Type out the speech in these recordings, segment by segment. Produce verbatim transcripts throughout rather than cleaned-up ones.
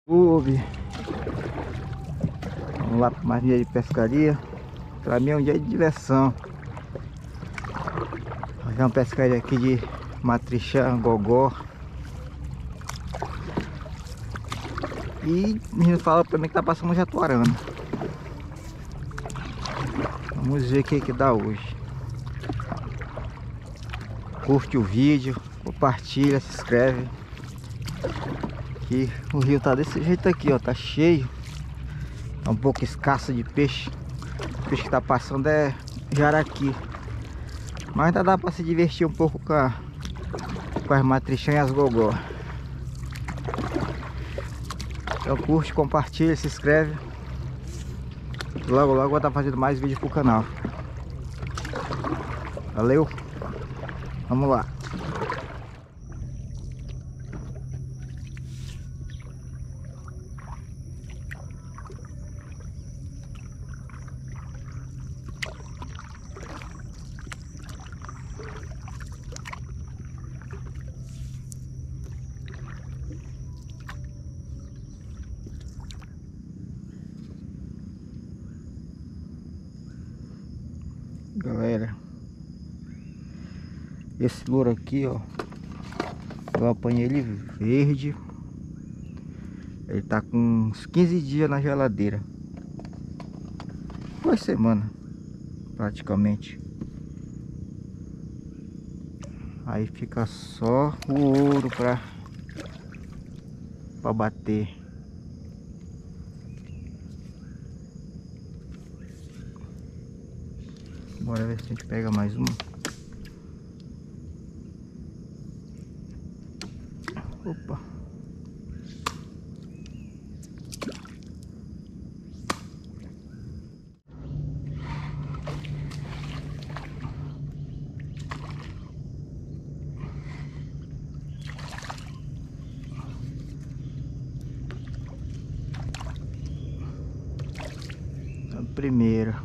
YouTube. Vamos lá para mais um dia de pescaria. Para mim é um dia de diversão. Fazer uma pescaria aqui de matrichã, gogó. E o menino fala para mim que tá passando um jatuarana. Vamos ver o que que dá hoje. Curte o vídeo, compartilha, se inscreve. Que o rio tá desse jeito aqui, ó, tá cheio. Tá um pouco escasso de peixe. O peixe que tá passando é jaraqui. Mas ainda dá pra se divertir um pouco com, a, com as matrichãs e as gogó. Então curte, compartilha, se inscreve. Logo logo vou estar fazendo mais vídeos pro canal. Valeu? Vamos lá. Galera, esse louro aqui, ó, eu apanhei ele verde. Ele tá com uns quinze dias na geladeira. Duas semanas praticamente. Aí fica só o ouro pra, pra bater. Bora ver se a gente pega mais uma. Opa. A primeira.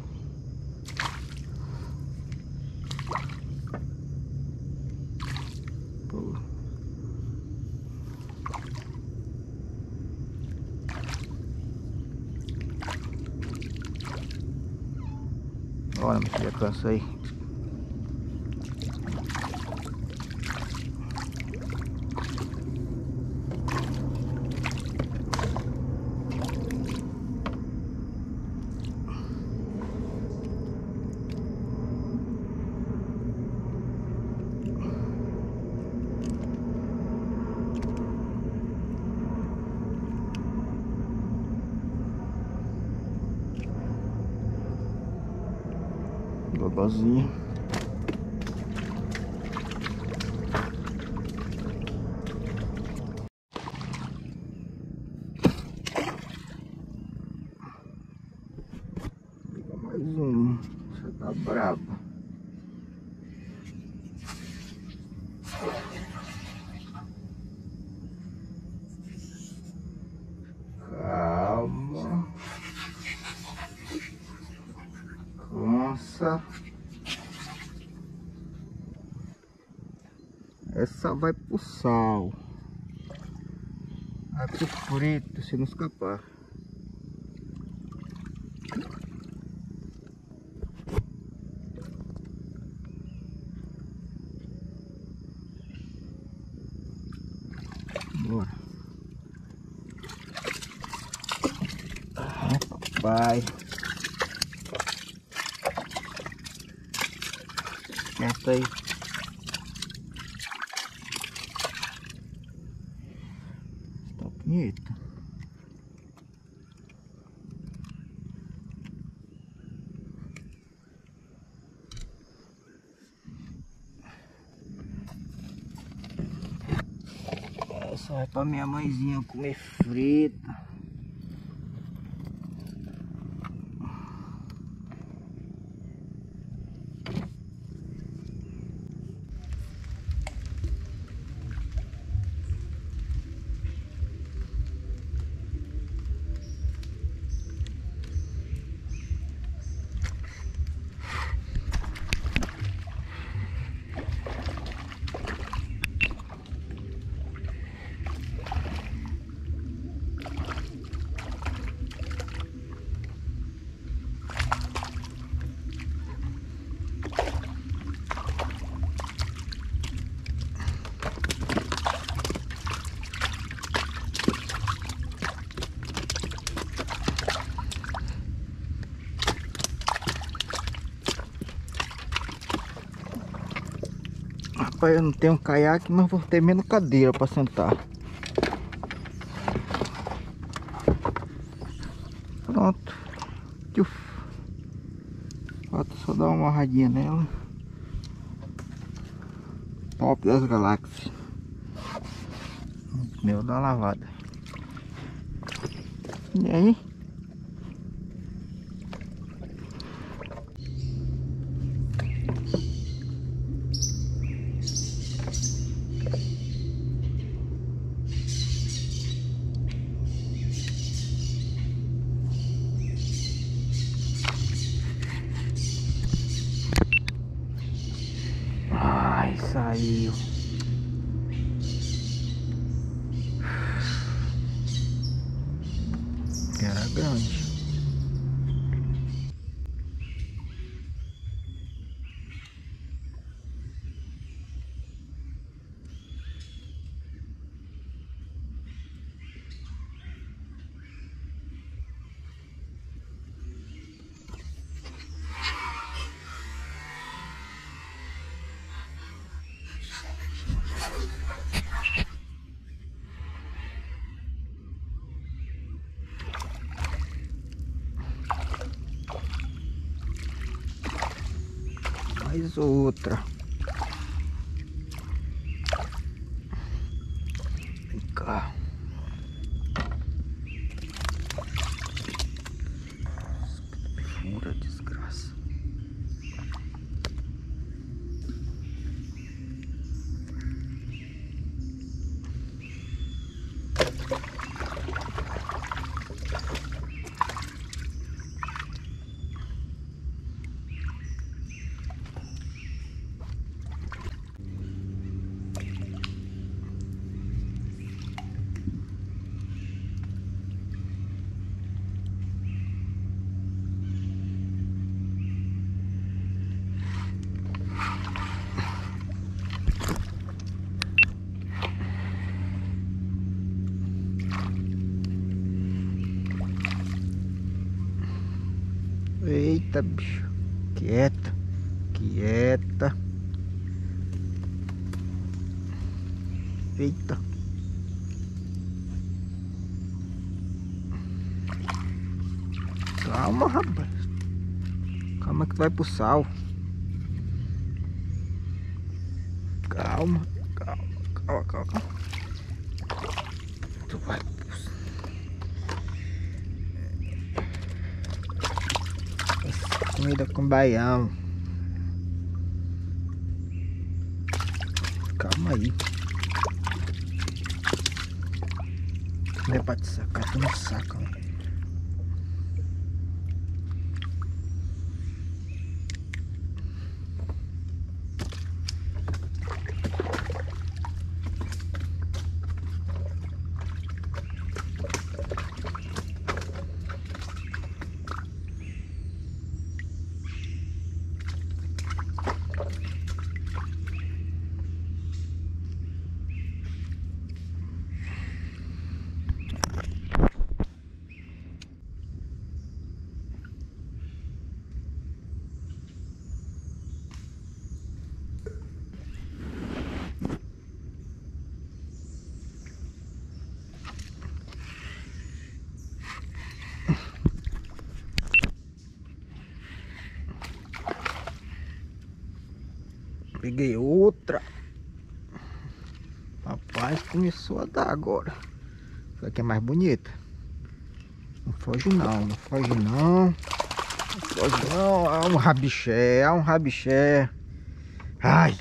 Olha, meu filho, cansa aí. Gogozinho. Mais um. Você tá brabo. Calma. Nossa. Essa vai pro sal. Aqui frito, se não escapar. Bora. Ah, papai. Essa aí. Tá bonita. Essa vai pra minha mãezinha comer frita. Rapaz, eu não tenho um caiaque, mas vou ter menos cadeira para sentar. Pronto. Tchuf. Falta só dar uma amarradinha nela. Top das galáxias. Meu, dá uma lavada. E aí? Ai, saiu. Era grande. Mais outra. Vem cá. Pura desgraça. Eita, bicho. Quieta. Quieta. Eita. Calma, rapaz. Calma que vai pro sal. Calma, calma, calma, calma. Tu vai pro sal. Essa comida com baião. Calma aí. Não é pra te sacar, tu não saca, né? Peguei outra. Rapaz, começou a dar agora. Essa aqui é mais bonita. Não foge não, não foge não. Não foge não. Ah, um rabiché, ah, um rabiché. Ai.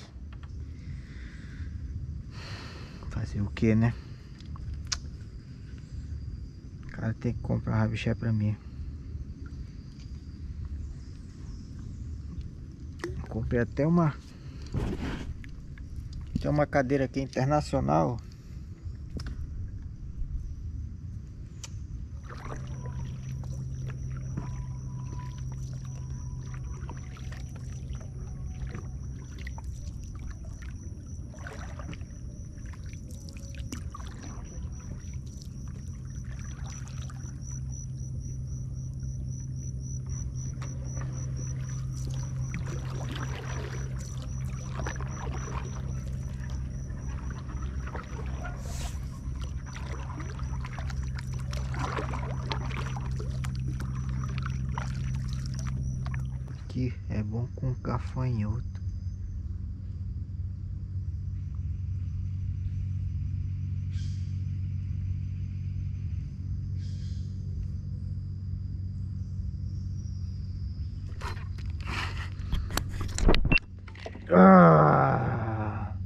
Fazer o que, né? O cara tem que comprar um rabiché pra mim. Comprei até uma... Tem uma cadeira aqui internacional. aqui é bom com gafanhoto. Ah.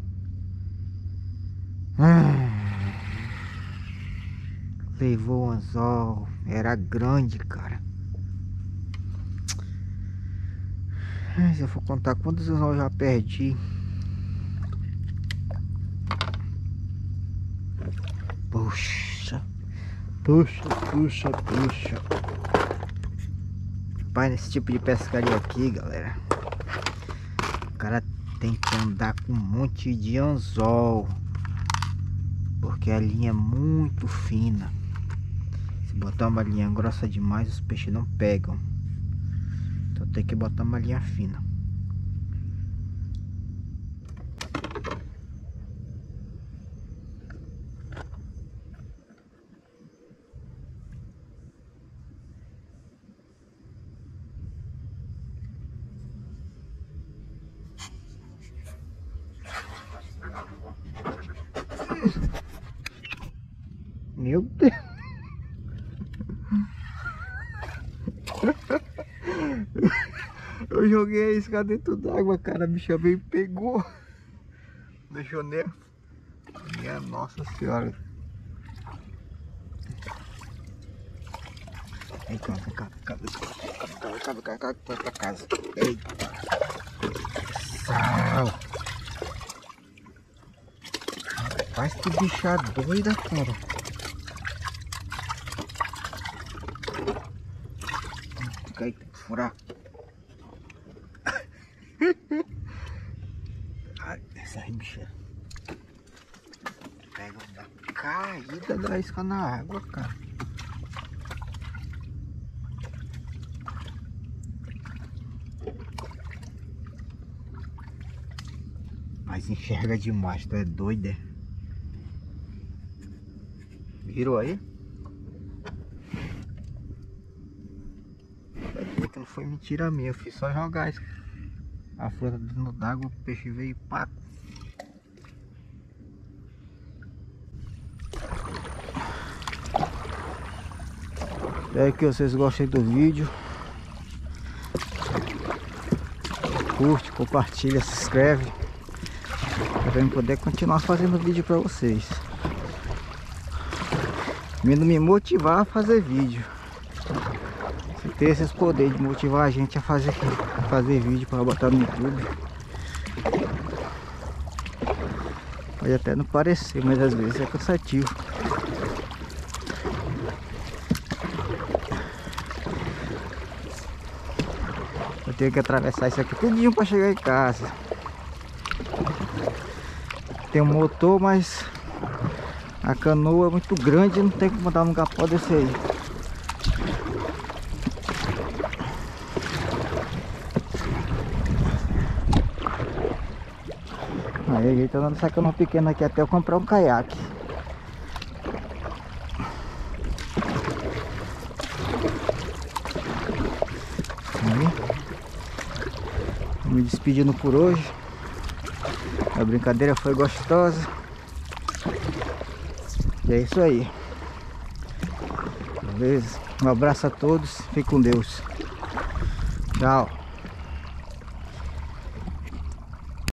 Hum. Levou um anzol, era grande, cara. Se eu for contar quantos anzol eu já perdi. Puxa, puxa, puxa, puxa. Pai, nesse tipo de pescaria aqui, galera, o cara tem que andar com um monte de anzol, porque a linha é muito fina. Se botar uma linha grossa demais, os peixes não pegam. Então tem que botar uma linha fina. Meu Deus. Eu joguei a isca dentro d'água, cara. A bicha veio e pegou. Deixou nele. Minha nossa senhora. Vem cá, vem cá, vem cá, vem cá, vem cá, vem cá, vem cá, vem cá, vai pra casa. Eita. Sal. Rapaz, que bicha doida, cara. Fica aí, tem que furar. Ai, essa aí, bicha. Pega da caída da isca na água, cara. Mas enxerga demais, tu é doido, é? Virou aí? Vai ver que não foi mentira minha, eu fiz só jogar isso. A fruta dentro d'água, o peixe veio e pá. Espero que vocês gostem do vídeo. Curte, compartilha, se inscreve, para eu poder continuar fazendo vídeo para vocês. Vindo me motivar a fazer vídeo. Você ter esses poderes de motivar a gente a fazer, a fazer vídeo para botar no YouTube. Pode até não parecer, mas às vezes é cansativo. Eu tenho que atravessar isso aqui tudinho para chegar em casa. Tem um motor, mas a canoa é muito grande, não tem como dar num capó desse aí. Aí, gente, tô andando essa canoa pequena aqui até eu comprar um caiaque. Aí, me despedindo por hoje. A brincadeira foi gostosa. E é isso aí. Beleza? Um abraço a todos. Fique com Deus. Tchau.